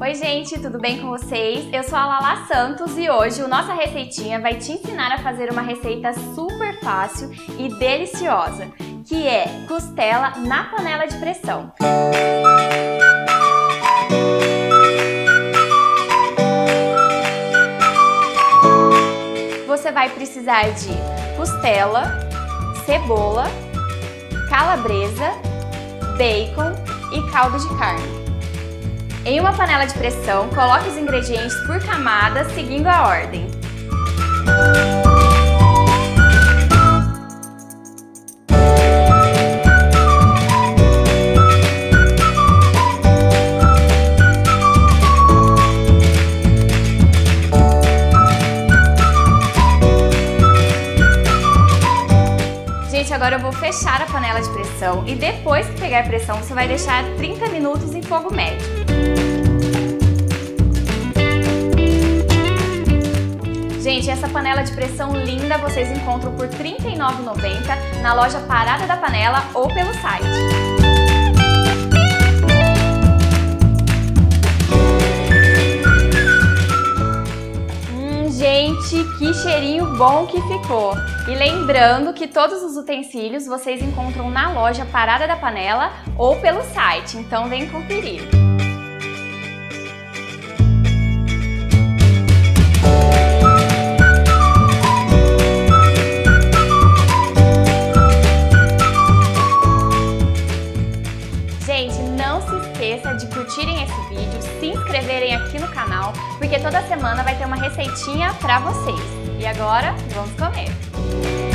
Oi gente, tudo bem com vocês? Eu sou a Lala Santos e hoje o Nossa Receitinha vai te ensinar a fazer uma receita super fácil e deliciosa, que é costela na panela de pressão. Você vai precisar de costela, cebola, calabresa, bacon e caldo de carne. Em uma panela de pressão, coloque os ingredientes por camadas, seguindo a ordem. Gente, agora eu vou fechar a panela de pressão e depois que pegar a pressão, você vai deixar 30 minutos em fogo médio. Gente, essa panela de pressão linda vocês encontram por R$ 39,90 na loja Parada da Panela ou pelo site. Gente, que cheirinho bom que ficou! E lembrando que todos os utensílios vocês encontram na loja Parada da Panela ou pelo site, então vem conferir. Gente, não se esqueça de curtirem esse vídeo, se inscreverem aqui no canal, porque toda semana vai ter uma receitinha pra vocês. E agora, vamos comer!